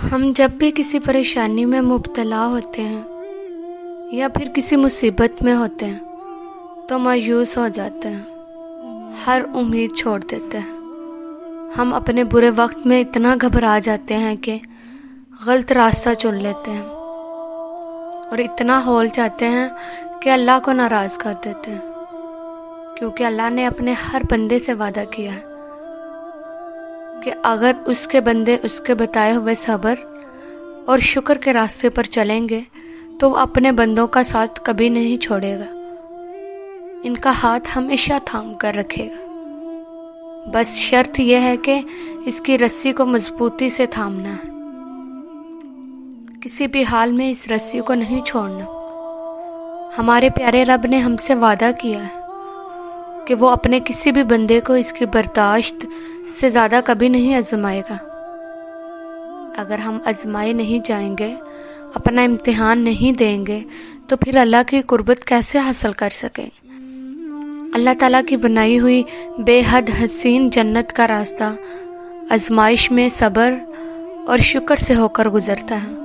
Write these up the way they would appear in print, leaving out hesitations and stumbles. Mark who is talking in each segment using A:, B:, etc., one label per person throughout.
A: ہم جب بھی کسی پریشانی میں مبتلا ہوتے ہیں یا پھر کسی مصیبت میں ہوتے ہیں تو مایوس ہو جاتے ہیں، ہر امید چھوڑ دیتے ہیں۔ ہم اپنے برے وقت میں اتنا گھبرا جاتے ہیں کہ غلط راستہ چن لیتے ہیں اور اتنا ہول جاتے ہیں کہ اللہ کو ناراض کر دیتے ہیں، کیونکہ اللہ نے اپنے ہر بندے سے وعدہ کیا ہے کہ اگر اس کے بندے اس کے بتائے ہوئے صبر اور شکر کے راستے پر چلیں گے تو وہ اپنے بندوں کا ساتھ کبھی نہیں چھوڑے گا، ان کا ہاتھ ہمیشہ تھام کر رکھے گا۔ بس شرط یہ ہے کہ اس کی رسی کو مضبوطی سے تھامنا ہے، کسی بھی حال میں اس رسی کو نہیں چھوڑنا۔ ہمارے پیارے رب نے ہم سے وعدہ کیا ہے کہ وہ اپنے کسی بھی بندے کو اس کی برداشت سے زیادہ کبھی نہیں آزمائے گا۔ اگر ہم آزمائے نہیں جائیں گے، اپنا امتحان نہیں دیں گے تو پھر اللہ کی قربت کیسے حاصل کر سکیں؟ اللہ تعالیٰ کی بنائی ہوئی بے حد حسین جنت کا راستہ آزمائش میں صبر اور شکر سے ہو کر گزرتا ہے۔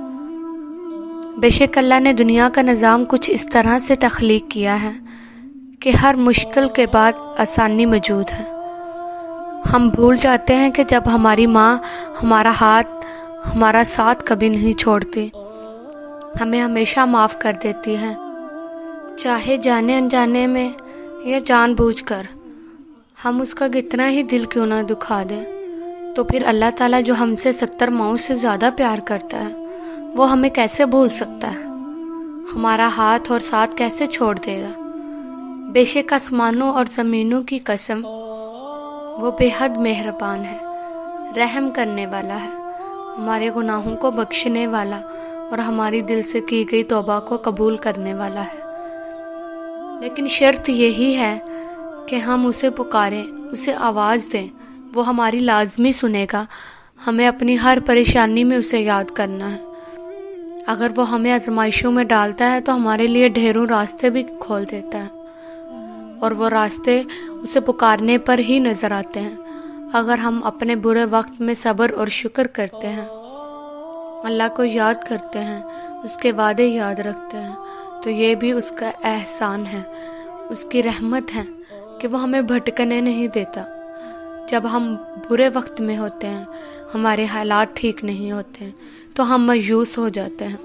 A: بے شک اللہ نے دنیا کا نظام کچھ اس طرح سے تخلیق کیا ہے کہ ہر مشکل کے بعد آسانی موجود ہے۔ ہم بھول جاتے ہیں کہ جب ہماری ماں ہمارا ہاتھ، ہمارا ساتھ کبھی نہیں چھوڑتی، ہمیں ہمیشہ معاف کر دیتی ہے، چاہے جانے انجانے میں یا جان بوجھ کر۔ ہم اس کا کتنا ہی دل کیوں نہ دکھا دیں، تو پھر اللہ تعالیٰ جو ہم سے 70 ماؤں سے زیادہ پیار کرتا ہے وہ ہمیں کیسے بھول سکتا ہے؟ ہمارا ہاتھ اور ساتھ کیسے چھوڑ دے گا؟ بے شک آسمانوں اور زمینوں کی قسم، وہ بے حد مہربان ہے، رحم کرنے والا ہے، ہمارے گناہوں کو بخشنے والا اور ہماری دل سے کی گئی توبہ کو قبول کرنے والا ہے۔ لیکن شرط یہی ہے کہ ہم اسے پکاریں، اسے آواز دیں، وہ ہماری لازمی سنے گا۔ ہمیں اپنی ہر پریشانی میں اسے یاد کرنا ہے۔ اگر وہ ہمیں آزمائشوں میں ڈالتا ہے تو ہمارے لیے ڈھیروں راستے بھی کھول دیتا ہے، اور وہ راستے اسے پکارنے پر ہی نظر آتے ہیں۔ اگر ہم اپنے برے وقت میں صبر اور شکر کرتے ہیں، اللہ کو یاد کرتے ہیں، اس کے وعدے یاد رکھتے ہیں، تو یہ بھی اس کا احسان ہے، اس کی رحمت ہے کہ وہ ہمیں بھٹکنے نہیں دیتا۔ جب ہم برے وقت میں ہوتے ہیں، ہمارے حالات ٹھیک نہیں ہوتے ہیں تو ہم مایوس ہو جاتے ہیں،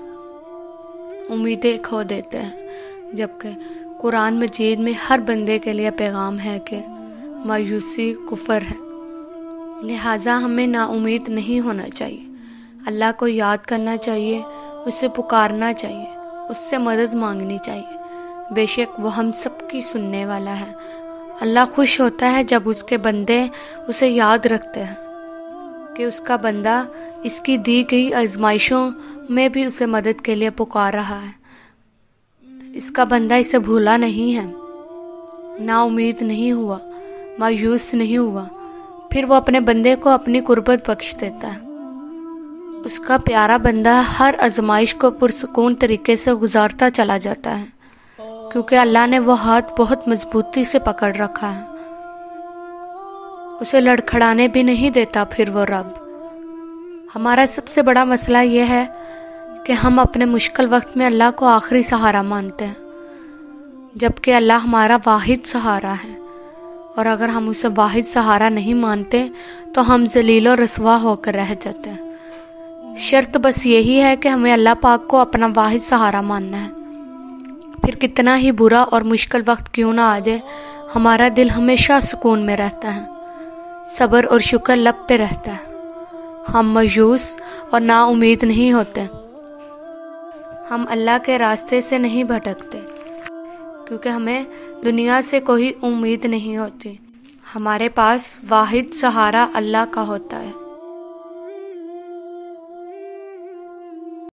A: امیدیں کھو دیتے ہیں، جبکہ قرآن مجید میں ہر بندے کے لیے پیغام ہے کہ مایوسی کفر ہے۔ لہٰذا ہمیں نا امید نہیں ہونا چاہیے، اللہ کو یاد کرنا چاہیے، اسے پکارنا چاہیے، اس سے مدد مانگنی چاہیے۔ بے شک وہ ہم سب کی سننے والا ہے۔ اللہ خوش ہوتا ہے جب اس کے بندے اسے یاد رکھتے ہیں کہ اس کا بندہ اس کی دی گئی آزمائشوں میں بھی اسے مدد کے لیے پکار رہا ہے، اس کا بندہ اسے بھولا نہیں ہے، نا امید نہیں ہوا، مایوس نہیں ہوا، پھر وہ اپنے بندے کو اپنی قربت بخش دیتا ہے۔ اس کا پیارا بندہ ہر آزمائش کو پرسکون طریقے سے گزارتا چلا جاتا ہے، کیونکہ اللہ نے وہ ہاتھ بہت مضبوطی سے پکڑ رکھا ہے، اسے لڑکھڑانے بھی نہیں دیتا۔ پھر وہ رب، ہمارا سب سے بڑا مسئلہ یہ ہے کہ ہم اپنے مشکل وقت میں اللہ کو آخری سہارا مانتے ہیں، جبکہ اللہ ہمارا واحد سہارا ہے، اور اگر ہم اسے واحد سہارا نہیں مانتے تو ہم ذلیل و رسوا ہو کر رہ جاتے ہیں۔ شرط بس یہی ہے کہ ہمیں اللہ پاک کو اپنا واحد سہارا ماننا ہے، پھر کتنا ہی برا اور مشکل وقت کیوں نہ آ جائے، ہمارا دل ہمیشہ سکون میں رہتا ہے، صبر اور شکر لب پہ رہتا ہے، ہم مایوس اور نا امید نہیں ہوتے، ہم اللہ کے راستے سے نہیں بھٹکتے، کیونکہ ہمیں دنیا سے کوئی امید نہیں ہوتی، ہمارے پاس واحد سہارا اللہ کا ہوتا ہے۔